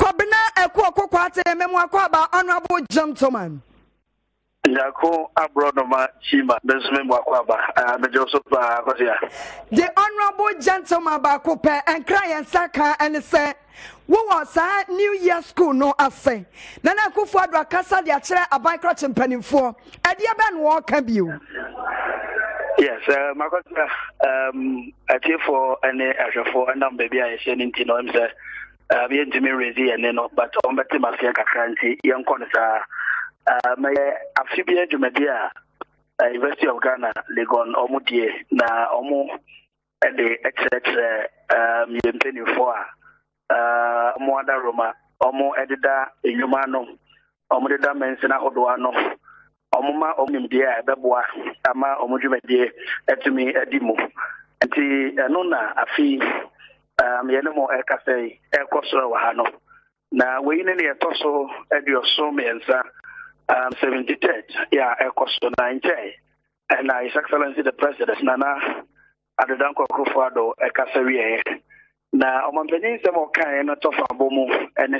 Kwabena Eko Kwate Memwakwaba, honorable gentleman. Yako Abronoma Chima, Besme Wakwaba, the Joseph Basia. The honorable gentleman Bakope and cry and saka and say, what was a New Year school no assay? Nana Kufadra Casa the Acha a bike crotch and penny for a dear man walk can you. Yes, Makosa, I care for an Asher for a number baby I send into no himself. We had to me ready and then, but on Batimafia Canty, young Consa, my Amphibia Jumedia, University of Ghana, Legon, Omudie, na Omo, and the XX, Penny for Moada Roma, Omo Edida, Humano, Omodida Mensena Odoano. Omuma omimdia beboa ama omudwumade etumi adimu enti eno na afi yenemo ekasei ekosoro wa hano na weine ne etoso edioso mensa 73 ya ekosoro na nche and His Excellency the President Nana Addo Akufo-Addo ekasawie na omampeni se mo kan no tofa bomu ene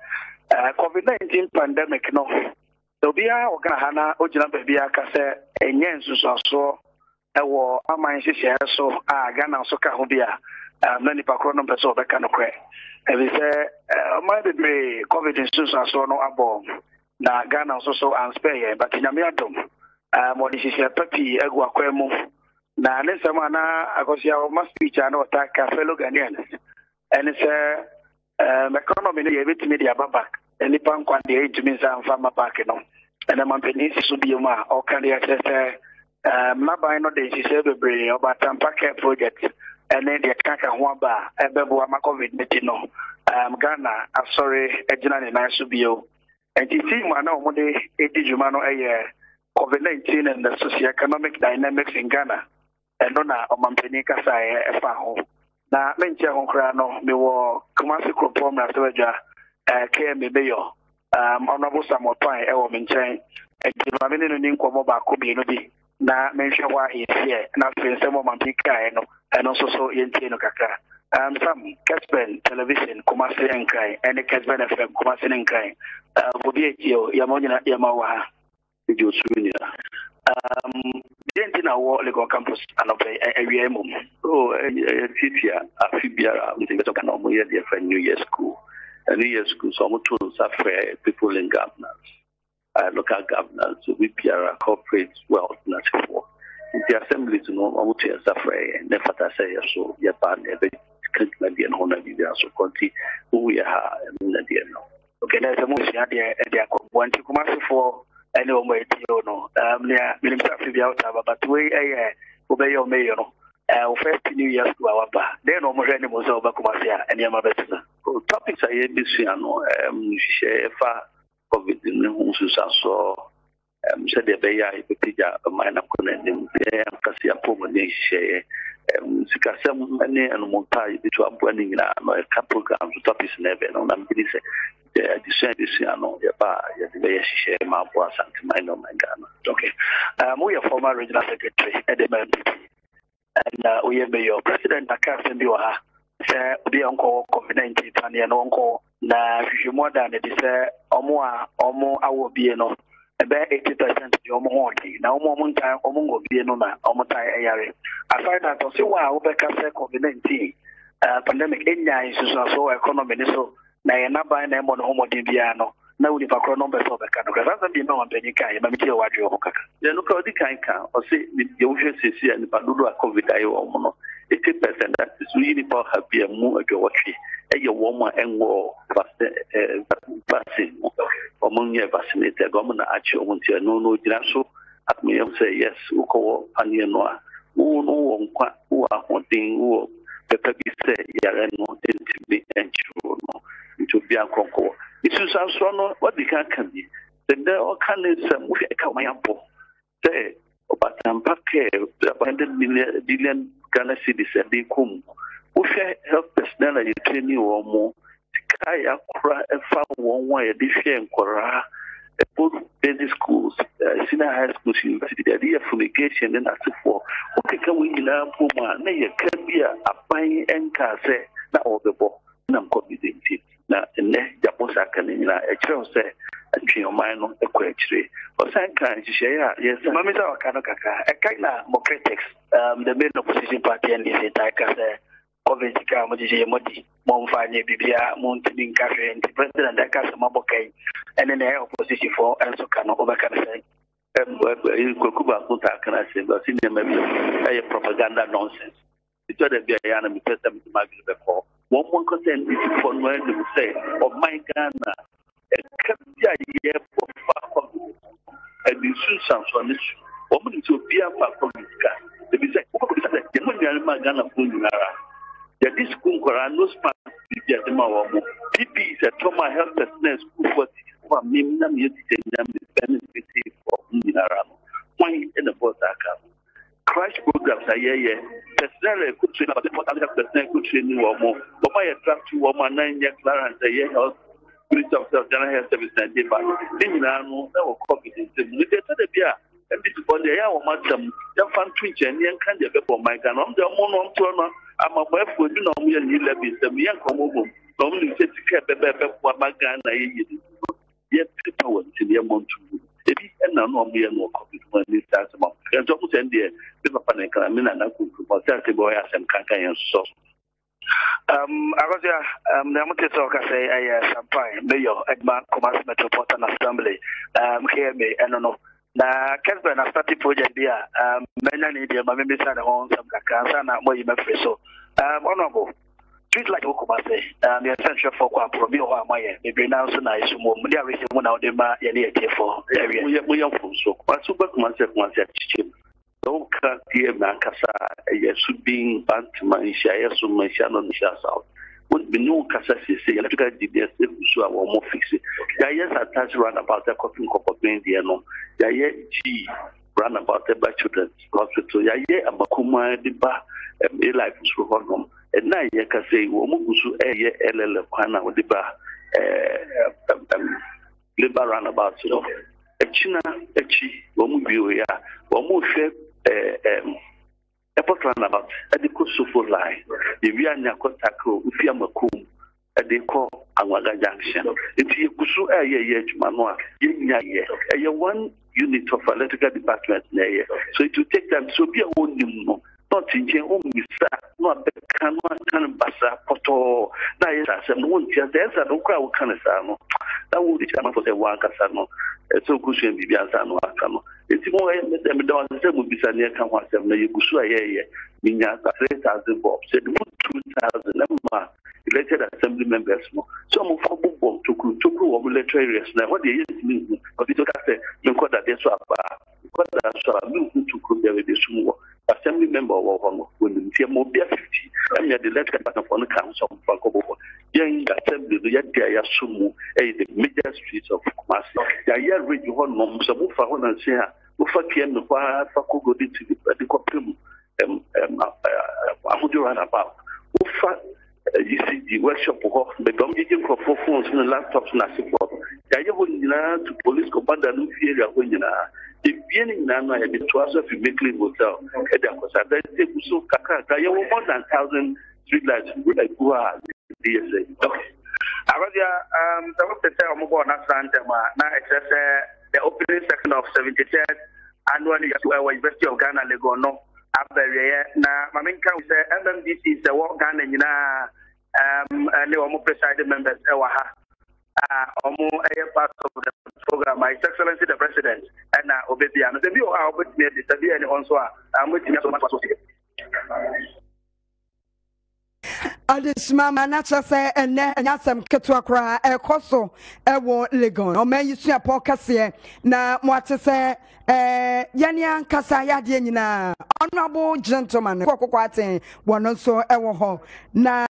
COVID-19 pandemic no Dobia Ogahana Ojina Babia Cassa, a Yensus or so, a war, a mine so, Ghana Soka Hobia, many Pacronum Peso Becano Cray. And we say, minded me, COVID instance and so no above. Na Ghana also and spare, but in Amiatum, what is a petty Eguaquemo. Na Nessamana, Agosia must be channel attack a fellow Ghanaians. And it's a economy in media back. Any punk one day to me some farmer parking and I'm pennies to be ma or can they access Mabino de Sebebre or Batampaka project and then the Kaka Wamba, a Bebuama COVID Metino, Ghana, I'm sorry, Ejana and Asubio. And you see, Mano, one day, 80 Jumano a year, COVID-19 and the socioeconomic dynamics in Ghana, and Donna or Mampenica Sai, a faho. Now, Mencha Honkrano, me were Kumasi Kropoma, Soja. KM Bayo, Honorable Samuel Pine, Ewa Minchain, and Jimamini Ninko Bakubi, na mention why he is here, and I've been some of my Pika, and also so in Tino Kaka. Some Kessben television, Kumasi and Kai, and the Kessben FM, Kumasi and Kai, Bobietio, Yamona Yamawa, Jusunia. Dentina War Legal Campus, and a Riemum. Oh, Titia, Afibia, we think it's a normal year, dear friend, New Year school. New Year school, some tools are fair, people in governance, local governance, so we PR corporate wealth, not for the assembly to know how to suffer and never say so. Japan, every country and honor so country who we are and okay, there's a motion there, they are going to come for any way to know. Minister out, but we obey your mayor. First New Year's to our bar. Then almost any was over Kumasia and Yamabeta. Topics I had this year, share COVID in the Hunsus and so said the Bay, a minor connecting there, Cassia Pomani share, Sikasam, and Montai, which are burning in a couple grams, topics never on Ambilis. The same this year, no, the bar, the Bay share, Mapua, Santa Minor, Mangana. Okay. We are former regional secretary at the and we have your president, Kessben, say, be uncle COVID-19, and uncle, na more than it is or more, I will be about 80% of more. Now, more time, Omongo be no man, Omotai Ayari. Aside that, I say, wow, COVID-19 pandemic, India is so economy, so na buying them on Homo Dibiano. Now we have a number of the kind of rather than no one penny kind, but you are your hook. The local kind or say the usual CC and Padua COVID 80% that is really for happy and more at your watch. A your woman and war vaccine among your vaccinated government at your own tier. No, so at me say yes, who call Panianoa, who know who are wanting who the baby say, yeah, no, to be and to be a concord. It is also what the can be. Then there are candidates who come up. Say, but I'm back here, the abandoned billion Ghana cities and they come. Who shall help personnel you train you or more? Kaya Kura and found one way, this year in Kora, both basic schools, senior high schools, university, the idea of fumigation and that's for. Okay, can we in our Puma? Nay, can be a buying and car say, now the ball. I'm committing it. Now, and sakanina e kire se atwe oman no ekwachire osan kan hihye yes mami sa wakano kaka e kai na mo critics the main opposition party and this attack say covid ka mo je modi mo mfanye bibia mo ntini nkafe nti president aka se mabokai ene na opposition for enso kano obaka say kokuba kunta kana se ba sinema bi propaganda nonsense it's other be yana mi pesa mi magli be ko one more content is for no to say of my Ghana kabia ye for fa and the sun so this woman to be a politica the be say ko ko say the money ma Ghana for nyara ya this kunkora no span bi ya ma wo mo PP is a trauma health business for me na me ti nyam benefit for nyara why in the boss aka crash programs are here personally could train about the personal could train more but my attract to woman 9 years clearance a year health Minister of General Health Service and Deba. Then no confidence. We did the beer and this for the air or madam, the fan twitch and young candidate for my gun. I'm the one turner. I'm a wife for you know me and you love it. The young come over. Normally say to care for my gun. Yet people to the amount to if and now no me and no copy when this starts about. And don't send the people panic. I mean, I could protect the boy as and can't so. Agosia, the Mutitoka say, I champagne, Mayor, Edma, Commerce Metropolitan Assembly, hear me, and no. Now, Kessben has started project there. Many need my members at home, some cancer, and more you may free so. Honorable, treat like Okumase, the essential for Quaprobi or Maya, maybe now so nice, Mudia received one out of the area for area. We are from so, but super concept once at Chichim. Don't cut here, Mancasa, yes, being Bantman, Shire, so my channel in South. Would be no Cassasi, electrical DBS, so I will more fix it. Yes, I touch run about the coffin cup of Indiano. Yaye G run about the children's hospital. Yaye, a Makuma, the bar, a life is for home. And now, Yakase, Womusu, a LL, Pana, with the bar, Liba run about, you know. A China, a Chi, Womu, Womu, airport runabout at the Kosovo line. The Vianya Kotako, Ufiamakum, at the call Awaga Junction. It's Kusu Aye Manoa, Yenya, one unit of electrical department. So it will take them so be a own not in Jane, not the Canon Bassa, Poto, Dias, and one just there's a no crowd canasano. That would be for the one Casano. So Cushion Bibiazano Acano. It's more than the same would be Sania Kamasam, Yugusua, Minya, 3,000 bob, said 2,000 elected assembly members. Some of our book to go over electoral areas. Now, what they use mean, but it's okay, you got that there's a movement to go there with this assembly member or when the Mobile 50, and yet the elected on the council of Franco. Young assembly, the Yadia Sumu, the major streets of Kumasi. Yaya read you one mom, some of our and say, Ufa came the Fako go to the Copim, Amudu runabout. Ufa, you see the workshop of the Dominican for 4 phones and laptops and support. Yaya would to police commander Lucia when you are. The beginning Nana had been to us of a weekly hotel. And that was at the so Kaka, there were more than 1,000 streetlights like who are. DSA. Okay. Arodia, the work that I'm going to now it's the opening section of 73rd annual University of Ghana Legono. After now, my main count say MMDC is the work Ghana and they were more presiding members. Part of the program, My Excellency the President, and Obebiano. The view are with me, the and also I'm with you so much. Adesma manacha say ene nyasem ketua kra ekoso ewo Legon o man yisu apon kase na mo ate say yani ankasa yade nyina honorable gentleman kokoko aten wono so ewo ho na